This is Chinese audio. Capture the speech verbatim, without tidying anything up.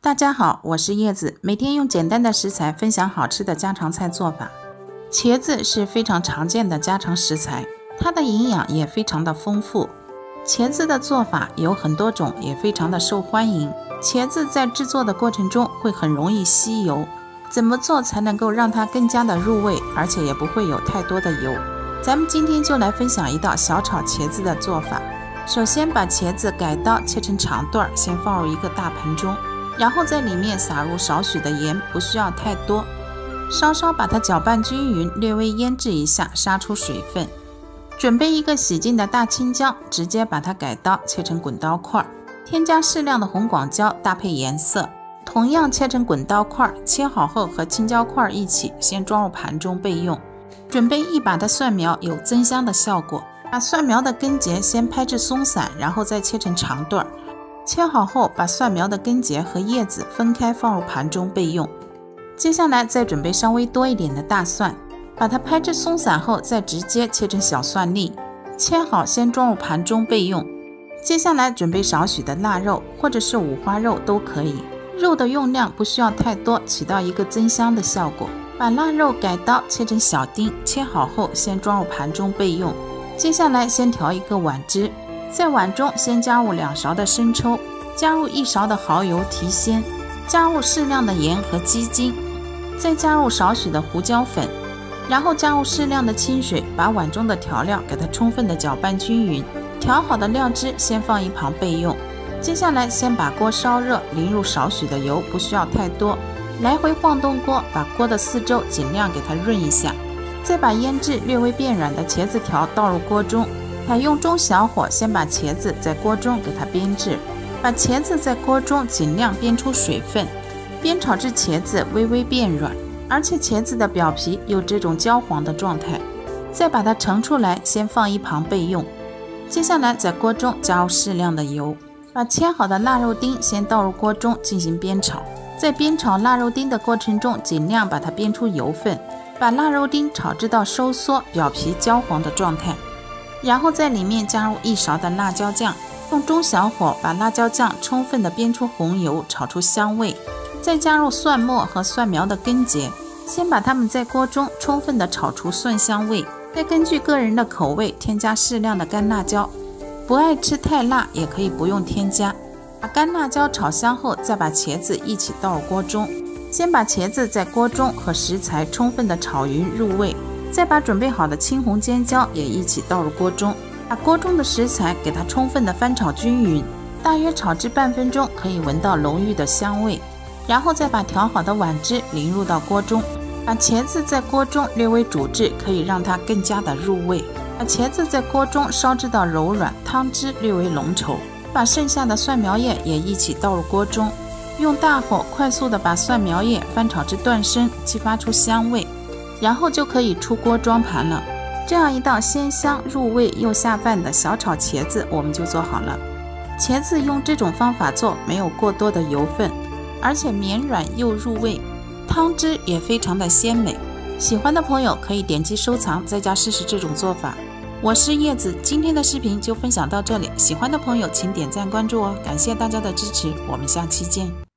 大家好，我是叶子，每天用简单的食材分享好吃的家常菜做法。茄子是非常常见的家常食材，它的营养也非常的丰富。茄子的做法有很多种，也非常的受欢迎。茄子在制作的过程中会很容易吸油，怎么做才能够让它更加的入味，而且也不会有太多的油？咱们今天就来分享一道小炒茄子的做法。首先把茄子改刀切成长段，先放入一个大盆中，然后在里面撒入少许的盐，不需要太多，稍稍把它搅拌均匀，略微腌制一下，杀出水分。准备一个洗净的大青椒，直接把它改刀切成滚刀块，添加适量的红广椒搭配颜色，同样切成滚刀块，切好后和青椒块一起先装入盘中备用。准备一把的蒜苗，有增香的效果。把蒜苗的根节先拍至松散，然后再切成长段。切好后，把蒜苗的根节和叶子分开放入盘中备用。接下来再准备稍微多一点的大蒜，把它拍至松散后，再直接切成小蒜粒，切好先装入盘中备用。接下来准备少许的腊肉，或者是五花肉都可以，肉的用量不需要太多，起到一个增香的效果。把腊肉改刀切成小丁，切好后先装入盘中备用。接下来先调一个碗汁，在碗中先加入两勺的生抽，加入一勺的蚝油提鲜，加入适量的盐和鸡精，再加入少许的胡椒粉，然后加入适量的清水，把碗中的调料给它充分的搅拌均匀。调好的料汁先放一旁备用。接下来先把锅烧热，淋入少许的油，不需要太多，来回晃动锅，把锅的四周尽量给它润一下。再把腌制略微变软的茄子条倒入锅中，采用中小火先把茄子在锅中给它煸制，把茄子在锅中尽量煸出水分，煸炒至茄子微微变软，而且茄子的表皮有这种焦黄的状态，再把它盛出来，先放一旁备用。接下来在锅中加入适量的油，把切好的腊肉丁先倒入锅中进行煸炒，在煸炒腊肉丁的过程中，尽量把它煸出油分，把腊肉丁炒至到收缩、表皮焦黄的状态，然后在里面加入一勺的辣椒酱，用中小火把辣椒酱充分的煸出红油，炒出香味，再加入蒜末和蒜苗的根节，先把它们在锅中充分的炒出蒜香味，再根据个人的口味添加适量的干辣椒，不爱吃太辣也可以不用添加。把干辣椒炒香后，再把茄子一起倒入锅中，先把茄子在锅中和食材充分的炒匀入味，再把准备好的青红尖椒也一起倒入锅中，把锅中的食材给它充分的翻炒均匀，大约炒至半分钟，可以闻到浓郁的香味，然后再把调好的碗汁淋入到锅中，把茄子在锅中略微煮至，可以让它更加的入味。把茄子在锅中烧至到柔软，汤汁略微浓稠，把剩下的蒜苗叶也一起倒入锅中，用大火快速的把蒜苗叶翻炒至断生，激发出香味，然后就可以出锅装盘了。这样一道鲜香入味又下饭的小炒茄子我们就做好了。茄子用这种方法做，没有过多的油分，而且绵软又入味，汤汁也非常的鲜美。喜欢的朋友可以点击收藏，在家试试这种做法。我是叶子，今天的视频就分享到这里，喜欢的朋友请点赞关注哦，感谢大家的支持，我们下期见。